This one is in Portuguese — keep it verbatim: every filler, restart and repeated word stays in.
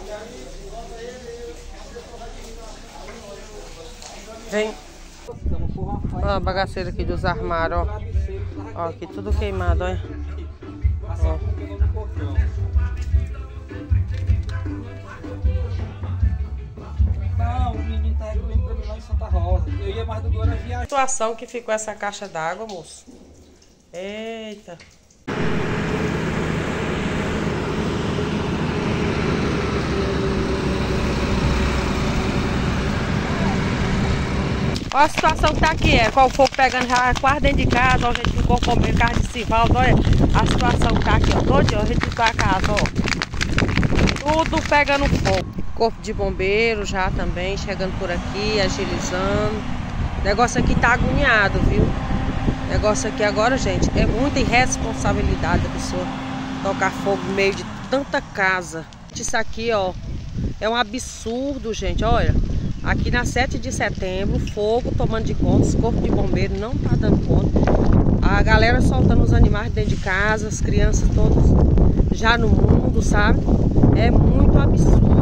Vem. Ó, a bagaceira aqui dos armários, ó. Ó, aqui tudo queimado, olha. Ó. Não, o menino tá recolhendo pra mim lá em Santa Rosa. Eu ia mais do Guará viajar. Situação que ficou essa caixa d'água, moço. Eita. Olha a situação que tá aqui, é, com o fogo pegando já quase dentro de casa, ó, a gente ficou com o carro de Civaldo, olha a situação que tá aqui, ó, todo, ó, a gente ficou a casa, ó, tudo pegando fogo. Corpo de bombeiro já também, chegando por aqui, agilizando. O negócio aqui tá agoniado, viu? O negócio aqui agora, gente, é muita irresponsabilidade da pessoa tocar fogo no meio de tanta casa. Isso aqui, ó, é um absurdo, gente, olha. Aqui na sete de setembro, fogo tomando de conta, os corpos de bombeiro não tá dando conta. A galera soltando os animais dentro de casa, as crianças todas já no mundo, sabe? É muito absurdo.